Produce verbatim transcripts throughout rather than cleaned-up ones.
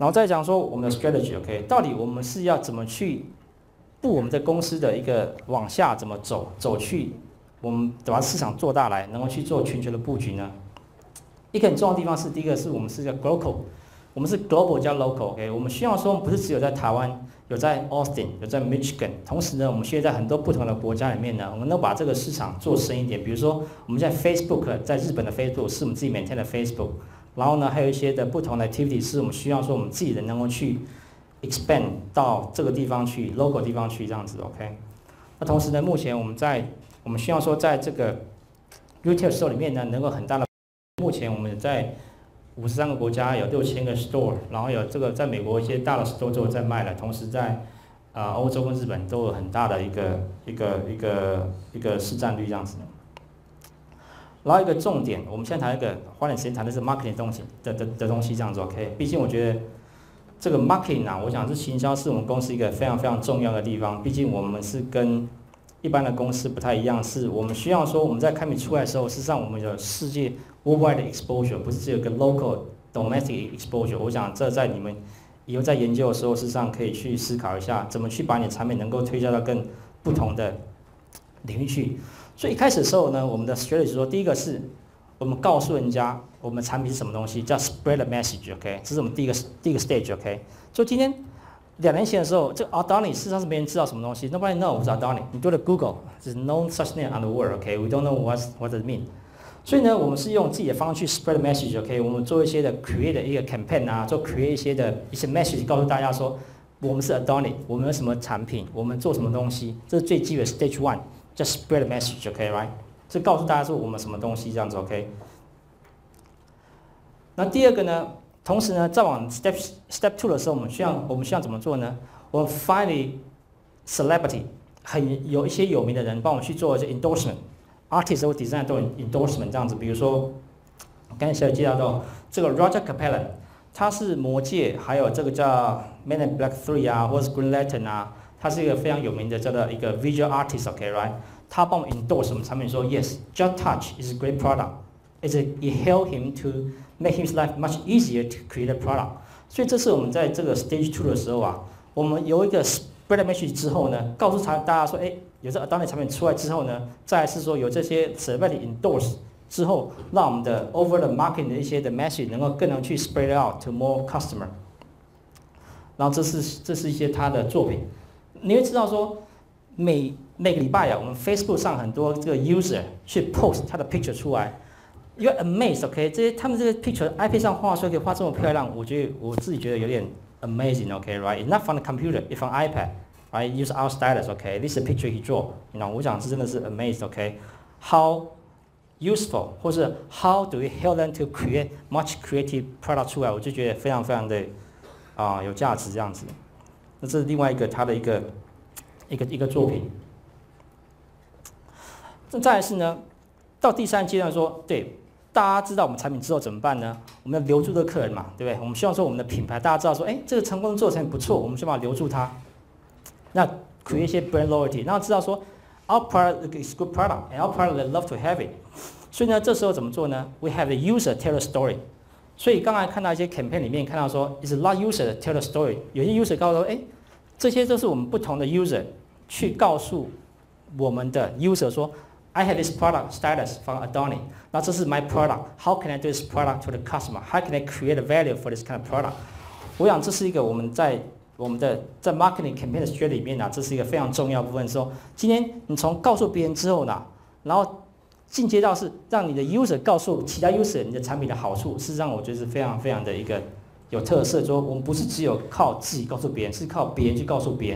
然后再讲说我们的 strategy，OK， 到底我们是要怎么去布我们的公司的一个往下怎么走，走去我们把市场做大来，能够去做全球的布局呢？一个很重要的地方是，第一个是我们是一个 global， 我们是 global 加 local，OK， 我们希望说不是只有在台湾，有在 Austin， 有在 Michigan， 同时呢，我们需要在很多不同的国家里面呢，我们能把这个市场做深一点。比如说，我们在 Facebook， 在日本的 Facebook 是我们自己 maintain 的 Facebook， 然后呢，还有一些的不同的 activity 是我们需要说我们自己的能够去 expand 到这个地方去 ，local 地方去这样子 ，OK。那同时呢，目前我们在我们希望说在这个 retail store 里面呢，能够很大的。目前我们在五十三个国家有六千个 store， 然后有这个在美国一些大的 store 都有在卖了，同时在呃欧洲跟日本都有很大的一个一个一个一个市占率这样子。然后一个重点，我们现在谈一个花点时间谈的是 marketing 东西的的的东西这样子 ，OK。毕竟我觉得这个 marketing 啊，我想是行销是我们公司一个非常非常重要的地方。毕竟我们是跟一般的公司不太一样，是我们需要说我们在开米出来的时候，事实上我们有世界 worldwide 的 exposure， 不是只有一个 local domestic exposure。我想这在你们以后在研究的时候，事实上可以去思考一下，怎么去把你的产品能够推销到更不同的领域去。所以一开始的时候呢，我们的 strategy 说，第一个是我们告诉人家我们产品是什么东西，叫 spread the message，OK， 这是我们第一个第一个 stage，OK。所以今天。两年前的时候，这 Adani 事实上是没人知道什么东西 ，Nobody knows Adani。你对了 Google，there's no such name on the world，OK，we don't know what what it mean。所以呢，我们是用自己的方式去 spread message，OK， 我们做一些的 create 一个 campaign 啊，做 create 一些的一些 message， 告诉大家说我们是 Adani， 我们有什么产品，我们做什么东西，这是最基本 stage one， 叫 spread message，OK，right？ 这告诉大家说我们什么东西这样子 ，OK。那第二个呢？同时呢，再往 step step two 的时候，我们需要我们需要怎么做呢？我们 find a celebrity， 很有一些有名的人帮我们去做一些 endorsement，artist 或 designer 都有 endorsement 这样子。比如说，刚才小姐介绍到这个 Roger Capellan， 他是魔戒，还有这个叫 Men in Black three 啊，或者是 Green Lantern 啊，他是一个非常有名的叫做一个 visual artist，OK，right？ 他帮我们 endorse 我们产品说 ，Yes，Just Touch is a great product，it it help him to make his life much easier to create a product。所以这是我们在这个 stage two 的时候啊，我们有一个 spread message 之后呢，告诉大家说，哎，有这 Adani 产品出来之后呢，再来是说有这些 celebrity endorse 之后，让我们的 over the market 的一些的 message 能够更能去 spread out to more customer。然后这是这是一些他的作品，你会知道说每每个礼拜啊，我们 Facebook 上很多这个 user 去 post 他的 picture 出来。You're amazed, OK？ 这些他们这个 picture iPad 上画出来可以画这么漂亮，我觉得我自己觉得有点 amazing，OK，right？、Okay? Not from the computer, it's from iPad, right? Use our stylus, OK? This is a picture he draw, you know？ 我想这真的是 amazed，OK？How useful， 或是 How do we help them to create much creative product 出来？我就觉得非常非常的啊、呃、有价值这样子。那这是另外一个他的一个一个一个作品。那再来是呢，到第三阶段说，对。大家知道我们产品之后怎么办呢？我们要留住这个客人嘛，对不对？我们希望说我们的品牌，大家知道说，哎，这个成功做的产品不错，我们就把它留住它。那 create 一些 brand loyalty， 然后知道说 our product is good product and our product they love to have it。所以呢，这时候怎么做呢 ？We have the user tell a story。所以刚才看到一些 campaign 里面看到说 ，is a lot user tell a story。有些 user 告诉说，哎，这些都是我们不同的 user 去告诉我们的 user 说。I have this product status from Adani. 那这是 my product. How can I do this product to the customer? How can I create a value for this kind of product? 我想这是一个我们在我们的在 marketing campaign 的学里面呢、啊，这是一个非常重要的部分。说今天你从告诉别人之后呢，然后进阶到是让你的 user 告诉其他 user 你的产品的好处，事实上我觉得是非常非常的一个有特色。说我们不是只有靠自己告诉别人，是靠别人去告诉别人。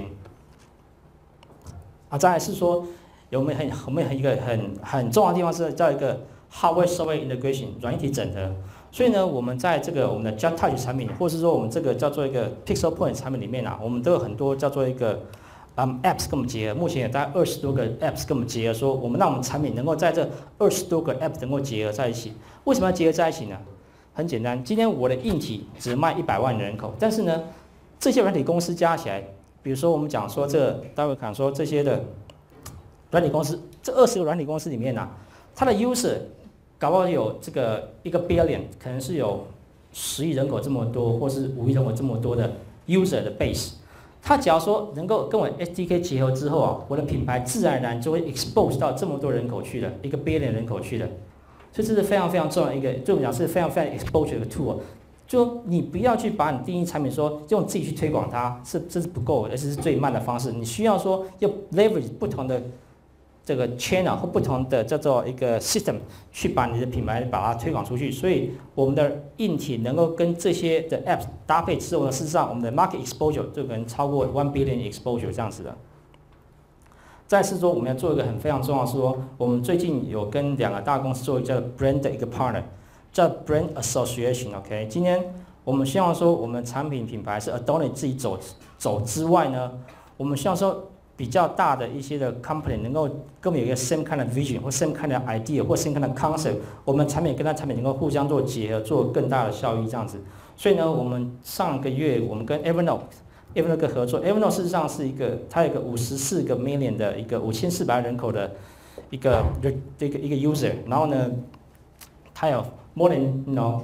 啊，再来是说。有没有很我们一个很很重要的地方是叫一个 hardware software integration 软硬体整合。所以呢，我们在这个我们的 Just Touch 产品，或是说我们这个叫做一个 Pixel Point 产品里面啊，我们都有很多叫做一个嗯 apps 跟我们结合。目前有大概二十多个 apps 跟我们结合，说我们让我们产品能够在这二十多个 app 能够结合在一起。为什么要结合在一起呢？很简单，今天我的硬体只卖一百万人口，但是呢，这些软体公司加起来，比如说我们讲说这待会讲说这些的。软体公司这二十个软体公司里面啊，它的 user 搞不好有这个一个 billion， 可能是有十亿人口这么多，或是五亿人口这么多的 user 的 base， 它只要说能够跟我 S D K 结合之后啊，我的品牌自然而然就会 expose 到这么多人口去了，一个 billion 人口去了。所以这是非常非常重要的一个，对我们讲是非常非常 exposure 的 tool。就你不要去把你定义产品说用自己去推广它，是这是不够的，而且是最慢的方式。你需要说要 leverage 不同的这个 channel 或不同的叫做一个 system 去把你的品牌把它推广出去。所以我们的硬体能够跟这些的 apps 搭配之后呢，事实上我们的 market exposure 就可能超过 one billion exposure 这样子的。再是说，我们要做一个很非常重要的是说，我们最近有跟两个大公司做一个叫 brand 的一个 partner， 叫 brand association。OK， 今天我们希望说，我们产品品牌是 Adoni 自己走走之外呢，我们希望说比较大的一些的 company 能够跟我们有一个 same kind of vision 或 same kind of idea 或 same kind of concept， 我们产品跟它产品能够互相做结合，做更大的效益这样子。所以呢，我们上个月我们跟 Evernote。Evernote 合作 ，Evernote 事实上是一个，它有一个五十四个 million 的一个五千四百万人口的一个一个一个 user， 然后呢，它有 more than you know，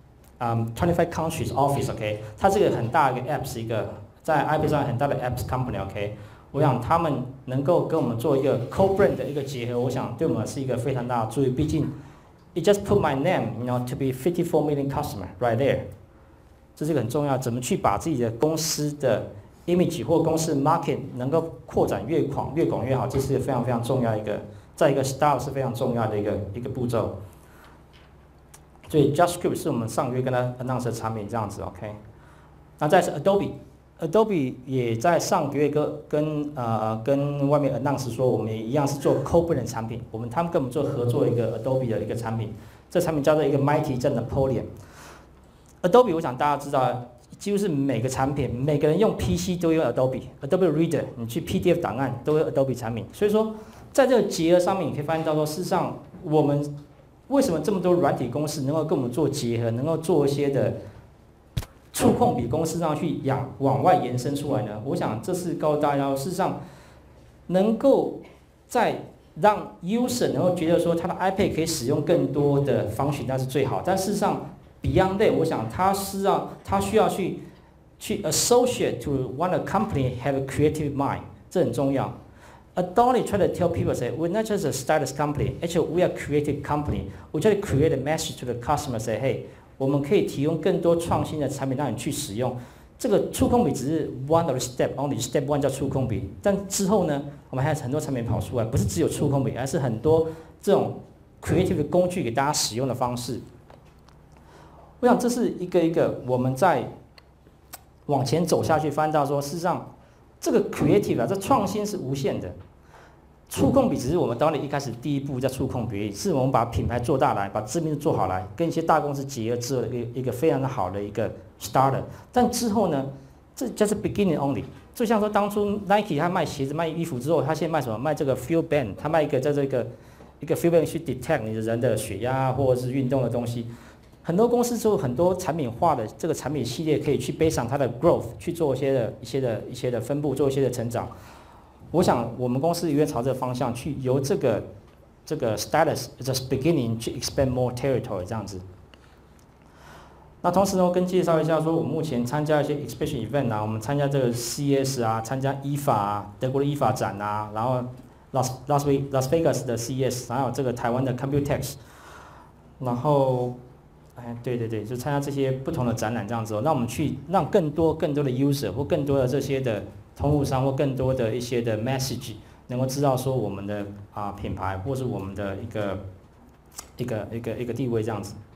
um twenty five countries office，OK， 它是一个很大的一个 apps， 一个在 iPad 上很大的 apps company，OK， 我想他们能够跟我们做一个 co-brand 的一个结合，我想对我们是一个非常大的注意，毕竟 it just put my name，you know to be fifty four million customer right there。这是一个很重要，怎么去把自己的公司的 image 或公司的 market 能够扩展越广越广越好，这是一个非常非常重要一个，在一个 style 是非常重要的一个一个步骤。所以 JustScript 是我们上个月跟他 announce 的产品这样子 ，OK。那再是 Adobe，Adobe 也在上个月跟跟呃跟外面 announce 说，我们也一样是做 co-brand 的产品，我们他们跟我们做合作一个 Adobe 的一个产品，这产品叫做一个 Mighty 叫 Napoleon。Adobe 我想大家知道，几乎是每个产品，每个人用 P C 都用 Adobe，Adobe Reader， 你去 P D F 档案都有 Adobe 产品。所以说，在这个结合上面，你可以发现到说，事实上我们为什么这么多软体公司能够跟我们做结合，能够做一些的触控笔公司上去养往外延伸出来呢？我想这是告诉大家，事实上能够在让 user 能够觉得说他的 iPad 可以使用更多的function，那是最好。但事实上， Beyond that， 我想他是要他需要去去 associate to one a company have a creative mind， 这很重要。Adoni try to tell people say we're not just a stylus company, actually we are a creative company. We try to create a message to the customer say, hey， 我们可以提供更多创新的产品让你去使用。这个触控笔只是 one of the step only step one 叫触控笔，但之后呢，我们还有很多产品跑出来，不是只有触控笔，而是很多这种 creative 的工具给大家使用的方式。 我想这是一个一个我们在往前走下去，发现到说，事实上这个 creative 啊，这创新是无限的。触控笔只是我们当年一开始第一步叫触控笔，是我们把品牌做大来，把知名度做好来，跟一些大公司结合之后的一个一个非常好的一个 starter。但之后呢，这 just beginning only。就像说当初 Nike 它卖鞋子、卖衣服之后，它现在卖什么？卖这个 Feel Band， 它卖一个在这个一个 Feel Band 去 detect 你的人的血压或者是运动的东西。 很多公司做很多产品化的这个产品系列，可以去 based on 它的 growth 去做一些的一些的一些的分布，做一些的成长。我想我们公司也会朝这个方向去，由这个这个 status just beginning 去 expand more territory 这样子。那同时呢，我跟介绍一下说，我目前参加一些 exhibition event 啊，我们参加这个 C E S 啊，参加 I F A 啊，德国的 I F A 展啊，然后 Las Las Las Vegas 的 C E S， 还有这个台湾的 Computex， 然后。 哎，对对对，就参加这些不同的展览这样子，让我们去让更多更多的 user 或更多的这些的通路商或更多的一些的 message 能够知道说我们的啊品牌或是我们的一个一个一个一个地位这样子。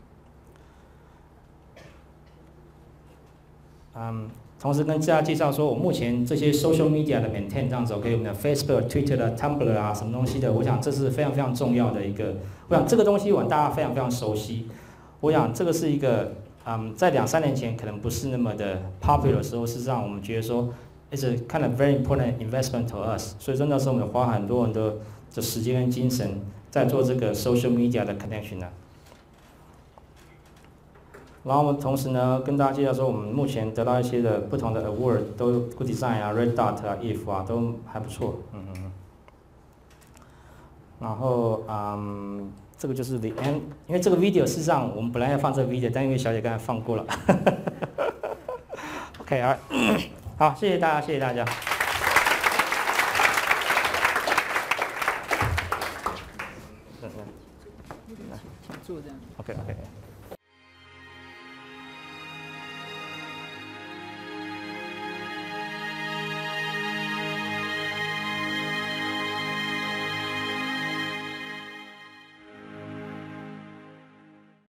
嗯，同时跟大家介绍说，我目前这些 social media 的 maintain 这样子 ，OK， 我们的 Facebook、Twitter 的 Tumblr 啊，什么东西的，我想这是非常非常重要的一个，我想这个东西我们大家非常非常熟悉。 我想这个是一个，嗯，在两三年前可能不是那么的 popular 的时候，事实上我们觉得说 ，it's a kind of very important investment to us。所以说那时候我们花很多很多的时间跟精神在做这个 social media 的 connection 呢。然后我们同时呢，跟大家介绍说，我们目前得到一些的不同的 award， 都 Good Design 啊、Red Dot 啊、I F 啊，都还不错，嗯嗯嗯。然后嗯。 这个就是 the end， 因为这个 video 事实上我们本来要放这个 video， 但因为小姐刚才放过了。OK 啊，好，谢谢大家，谢谢大家。 做这样。 OK OK。